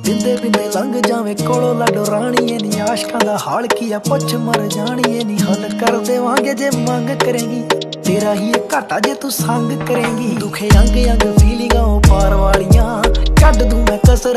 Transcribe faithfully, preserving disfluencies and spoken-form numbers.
बिंदे बिंदे लंघ जावे कोलो लाडो राणीए नी आशकां दा हाल की आ पुछ मर जाणीए नी हल कर देवांगे जे मंग करेंगी तेरा ही घाटा जे तू संग करेंगी दुखे अंग अंग फीलिंगां पार वालियां कड दूं मैं कसर